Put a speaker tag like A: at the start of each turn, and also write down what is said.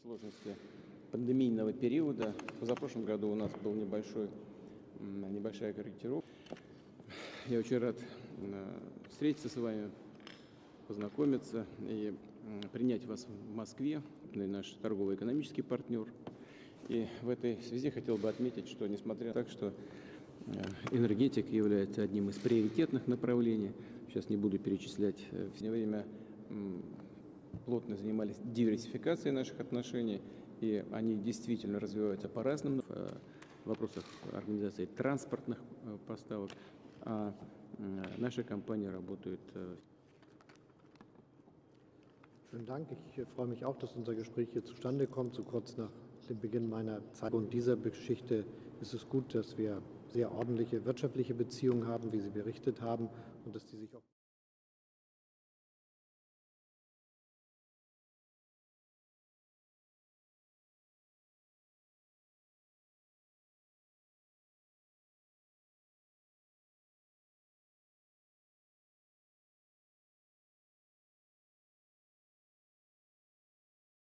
A: сложности пандемийного периода. В позапрошлом году у нас была небольшая корректировка. Я очень рад встретиться с вами, познакомиться и принять вас в Москве, наш торгово-экономический партнер. И в этой связи хотел бы отметить, что несмотря на то, что энергетика является одним из приоритетных направлений, сейчас не буду перечислять, все время плотно занимались диверсификацией наших отношений, и они действительно развиваются по-разному в вопросах организации транспортных поставок, а наша компания работает.
B: Schönen Dank. Ich freue mich auch, dass unser Gespräch hier zustande kommt, so kurz nach dem Beginn meiner Zeit. Und dieser Geschichte ist es gut, dass wir sehr ordentliche wirtschaftliche Beziehungen haben, wie Sie berichtet haben, und dass die sich auch